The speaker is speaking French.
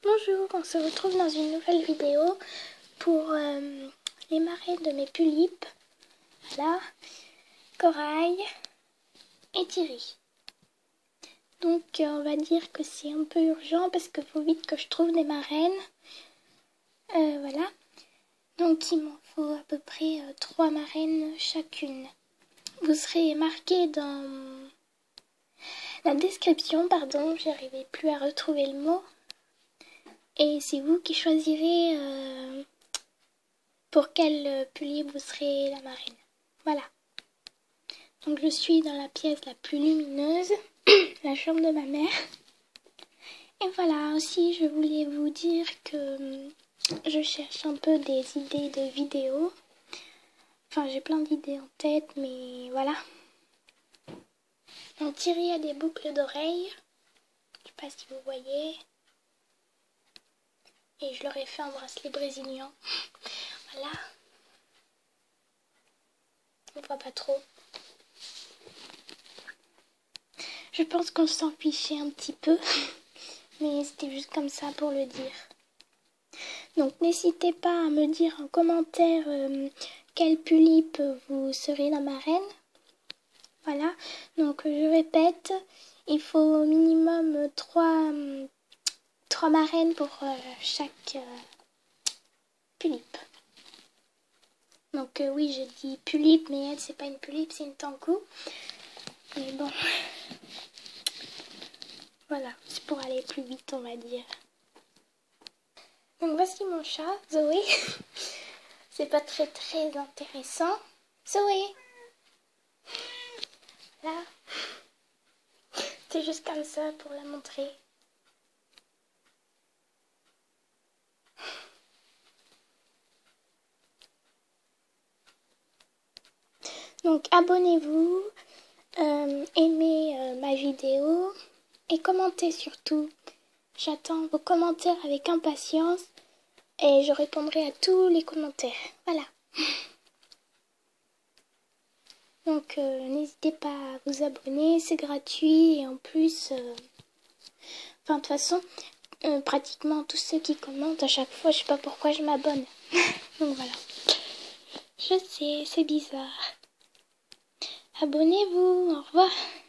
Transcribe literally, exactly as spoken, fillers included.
Bonjour, on se retrouve dans une nouvelle vidéo pour euh, les marraines de mes tulipes. Voilà, Corail et Thierry. Donc euh, on va dire que c'est un peu urgent parce qu'il faut vite que je trouve des marraines. Euh, voilà, donc il m'en faut à peu près euh, trois marraines chacune. Vous serez marqué dans la description, pardon, j'arrivais plus à retrouver le mot. Et c'est vous qui choisirez euh, pour quel pilier vous serez la marraine. Voilà. Donc je suis dans la pièce la plus lumineuse, la chambre de ma mère. Et voilà, aussi je voulais vous dire que je cherche un peu des idées de vidéos. Enfin j'ai plein d'idées en tête, mais voilà. Donc Thierry a des boucles d'oreilles. Je sais pas si vous voyez. Et je leur ai fait un bracelet brésilien. Voilà. On voit pas trop. Je pense qu'on s'en fichait un petit peu. Mais c'était juste comme ça pour le dire. Donc n'hésitez pas à me dire en commentaire euh, quel tulipe vous serez la marraine. Voilà. Donc je répète, il faut au minimum trois, trois marraines pour euh, chaque euh, tulipe. Donc euh, oui, je dis tulipe, mais elle c'est pas une tulipe, c'est une tankou. Mais bon, voilà, c'est pour aller plus vite on va dire. Donc voici mon chat, Zoé. C'est pas très très intéressant. Zoé. Là. C'est juste comme ça pour la montrer. Donc abonnez-vous, euh, aimez euh, ma vidéo et commentez surtout. J'attends vos commentaires avec impatience et je répondrai à tous les commentaires. Voilà. Donc euh, n'hésitez pas à vous abonner, c'est gratuit et en plus, euh... enfin de toute façon, euh, pratiquement tous ceux qui commentent à chaque fois, je sais pas pourquoi je m'abonne. Donc voilà. Je sais, c'est bizarre. Abonnez-vous, au revoir.